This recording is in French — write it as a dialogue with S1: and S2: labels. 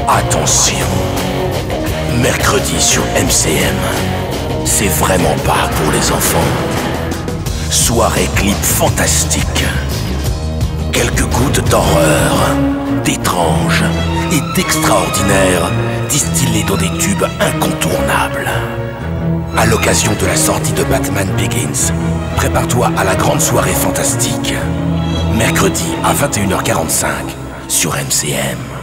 S1: Attention, mercredi sur MCM, c'est vraiment pas pour les enfants. Soirée clip fantastique, quelques gouttes d'horreur, d'étrange et d'extraordinaire distillées dans des tubes incontournables. À l'occasion de la sortie de Batman Begins, prépare-toi à la grande soirée fantastique. Mercredi à 21h45 sur MCM.